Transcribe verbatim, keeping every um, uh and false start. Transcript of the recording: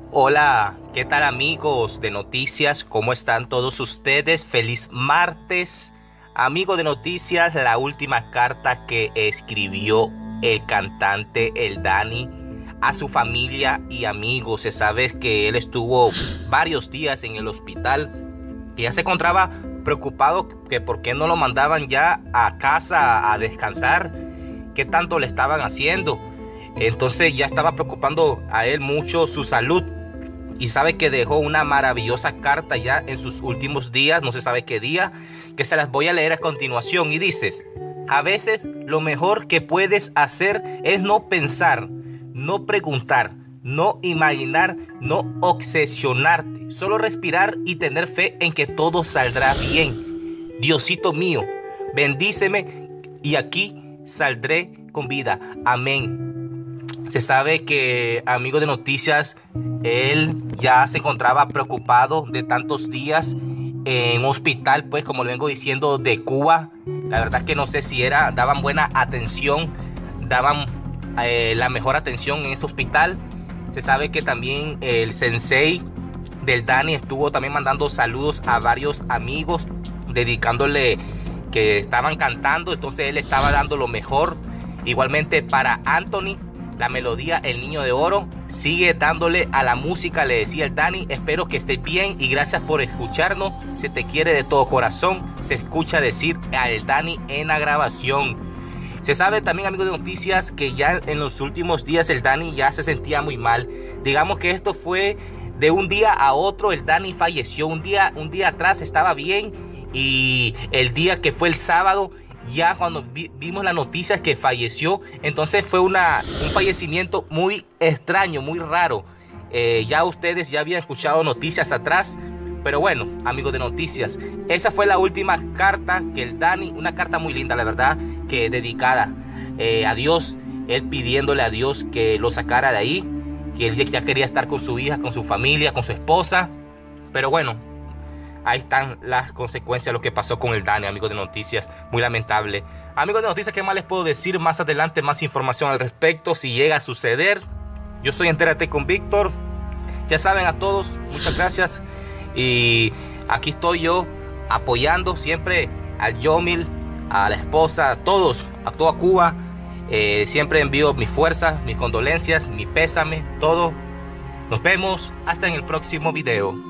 Hola, ¿qué tal amigos de noticias? ¿Cómo están todos ustedes? Feliz martes. Amigos de noticias, la última carta que escribió el cantante El Dani a su familia y amigos. Se sabe que él estuvo varios días en el hospital y ya se encontraba preocupado que por qué no lo mandaban ya a casa a descansar, qué tanto le estaban haciendo. Entonces ya estaba preocupando a él mucho su salud. Y sabe que dejó una maravillosa carta ya en sus últimos días, no se sabe qué día, que se las voy a leer a continuación. Y dices: a veces lo mejor que puedes hacer es no pensar, no preguntar, no imaginar, no obsesionarte. Solo respirar y tener fe en que todo saldrá bien. Diosito mío, bendíceme y aquí saldré con vida. Amén. Se sabe que, amigos de noticias, él ya se encontraba preocupado de tantos días en un hospital, pues como lo vengo diciendo, de Cuba. La verdad es que no sé si era, daban buena atención, daban eh, la mejor atención en ese hospital. Se sabe que también el sensei del Dani estuvo también mandando saludos a varios amigos, dedicándole que estaban cantando, entonces él estaba dando lo mejor. Igualmente para Anthony, la melodía El Niño de Oro, sigue dándole a la música, le decía el Dani. Espero que estés bien y gracias por escucharnos. Se te quiere de todo corazón. Se escucha decir al Dani en la grabación. Se sabe también, amigos de noticias, que ya en los últimos días el Dani ya se sentía muy mal. Digamos que esto fue de un día a otro. El Dani falleció un día, un día atrás estaba bien, y el día que fue el sábado, ya cuando vi, vimos las noticias que falleció, entonces fue una, un fallecimiento muy extraño, muy raro. Eh, ya ustedes ya habían escuchado noticias atrás, pero bueno, amigos de noticias, esa fue la última carta que el Dani, una carta muy linda, la verdad, que dedicada eh, a Dios, él pidiéndole a Dios que lo sacara de ahí, que él ya quería estar con su hija, con su familia, con su esposa, pero bueno, ahí están las consecuencias de lo que pasó con el Dani, amigos de noticias. Muy lamentable. Amigos de noticias, ¿qué más les puedo decir? Más adelante, más información al respecto, si llega a suceder. Yo soy Entérate con Víctor. Ya saben, a todos, muchas gracias. Y aquí estoy yo, apoyando siempre al Yomil, a la esposa, a todos, a toda Cuba. Eh, siempre envío mis fuerzas, mis condolencias, mi pésame, todo. Nos vemos hasta en el próximo video.